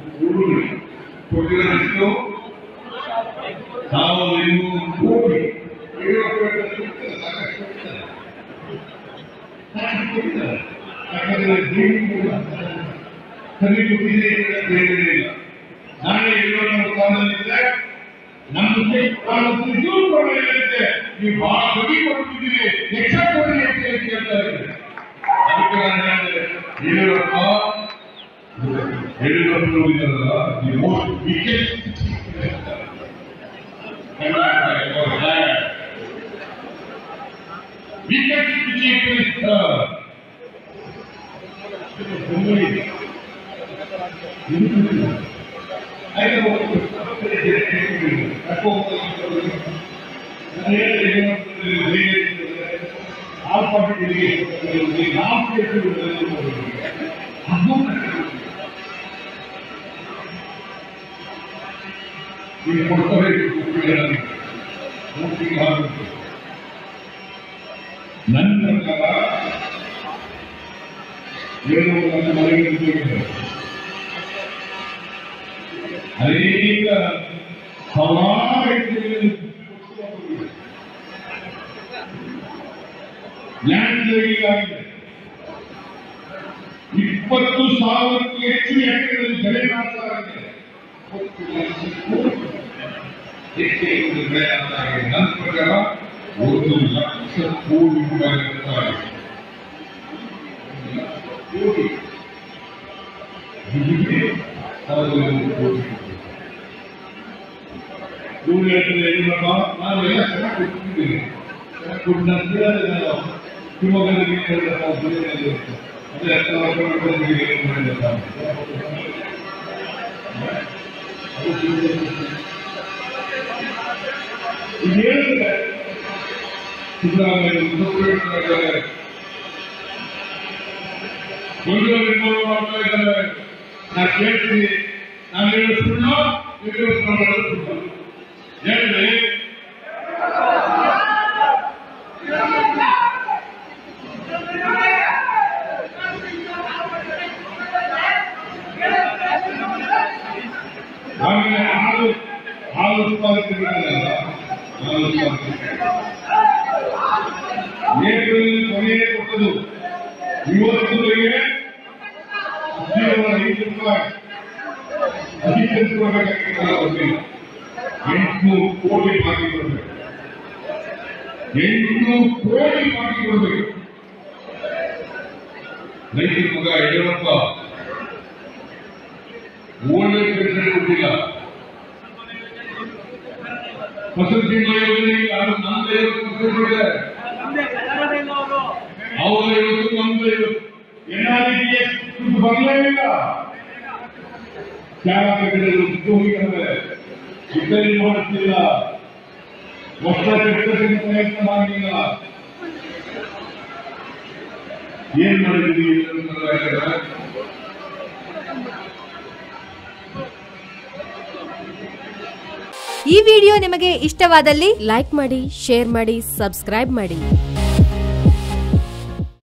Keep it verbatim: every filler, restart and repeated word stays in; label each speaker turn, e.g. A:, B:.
A: ಕೊಟ್ಟಿರೋದಷ್ಟು ಸಾವಿರದ ಐನೂರು ಕೋಟಿ ಯಾಕಂದ್ರೆ ಸರಿ ಕೊಟ್ಟಿದೆ ಇಲ್ಲ. ನಾಳೆ ಇರುವಂತಹ ಸ್ಥಾನದಲ್ಲಿದ್ದರೆ ನಮ್ಮ ಹೇಳಿದ್ದೆ ನೀವು ಬಹಳ ಕಮ್ಮಿ ಕೊಡ್ತಿದ್ದೀರಿ, ಹೆಚ್ಚ ಕೊಡಿ ಅಂತ ಹೇಳಿ ಕೇಳ್ತಾ ಇದ್ದಾರೆ. ಅದಕ್ಕೆ ನಾನು ಹೇಳಿದೆ ಯಡಿಯೂರಪ್ಪ ಯಡಿಯೂರಪ್ಪನವರು ಇದ್ದಾರಲ್ಲ the most wicked wicked chief minister ನನ್ನ ಪ್ರಕಾರ ಏನು ಅನೇಕ ಹಲವಾರು ಲ್ಯಾಂಡ್ ಆಗಿದೆ. ಇಪ್ಪತ್ತು ಸಾವಿರಕ್ಕೂ ಹೆಚ್ಚು ಎಕರೆಗಳಲ್ಲಿ ಬೆಳೆ ನಾಶವಾಗಿದೆ. ಬೆಳೆ ನಾಶ ಆಗಿದೆ. ನನ್ನ ಪ್ರಕಾರ ಒಂದು ಲಕ್ಷ ಕೋಟಿ ರೂಪಾಯಿ ನಷ್ಟವಾಗಿದೆ. ಕೋಟಿ ಇವ್ರು ಹೇಳ್ತಾರೆ ಯಡಿಯೂರಪ್ಪ ನಾನು ಎಲ್ಲ ಚೆನ್ನಾಗಿ ಕೊಟ್ಟಿದ್ದೀನಿ, ಕೊಟ್ಟು ನಾನು ಶಿವಮೊಗ್ಗದಲ್ಲಿ ಅದೇ ಹತ್ತು ಲಕ್ಷ ಈಗ ಹೇಳಿದ್ರೆ ಸಿದ್ದರಾಮಯ್ಯ ಬೆಂಗಳೂರು ಮಾಡ್ತಾ ಇದ್ದಾರೆ. ನಾನು ಕೇಳ್ತೀನಿ, ನಾನು ಹೇಳೋ ಸುಳ್ಳು ಯಡಿಯೂರಪ್ಪ ಸುಳ್ಳು ಹೇಳಿ ಆಮೇಲೆ ಹಾಲು ಹಾಲು ಉತ್ಪಾದಕರಿದ್ದಾರಲ್ಲ ಹಾಲು ಉತ್ಪಾದಕರು ಏಪ್ರಿಲ್ ಕೊನೆಯೇ ಕೊಟ್ಟದು ಇವತ್ತಿಗೆ ಐದು ರೂಪಾಯಿ ಹದಿನೆಂಟು ರೂಪಾಯಿ ಎಂಟುನೂರು ಕೋಟಿ ಬಾಕಿ ಕೊಡಬೇಕು. ಎಂಟುನೂರು ಕೋಟಿ ಬಾಕಿ ಕೊಡಬೇಕು. ರೈತರ ಮಗ ಯಡಿಯೂರಪ್ಪ ಒಳ್ಳೆ ಪೆನ್ಷನ್ ಕೊಟ್ಟಿಲ್ಲ, ಫಸಲ್ ಬಿಮಾ ಯೋಜನೆ ಅದು ನಮ್ದು ಐವತ್ತು ಪರ್ಸೆಂಟ್ ಇದೆ, ಅವ್ರ ಐವತ್ತು ನಮ್ದು ಐವತ್ತು. N R E G S ದುಡ್ಡು ಬರಲೇ ಇಲ್ಲ. ಶಾಲಾ ಕಟ್ಟಡಗಳು ದುಡ್ಡು ಹೋಗಿದ್ದಾರೆ, ರಿಪೇರಿ ಮಾಡುತ್ತಿಲ್ಲ, ಹೊಸ ಕಟ್ಟಡಕ್ಕೆ ಪ್ರಯತ್ನ ಮಾಡಲಿಲ್ಲ. ಏನ್ ಮಾಡಿದ್ವಿ?
B: ಈ ವಿಡಿಯೋ ನಿಮಗೆ ಇಷ್ಟವಾದಲ್ಲಿ ಲೈಕ್ ಮಾಡಿ, ಶೇರ್ ಮಾಡಿ, ಸಬ್ಸ್ಕ್ರೈಬ್ ಮಾಡಿ.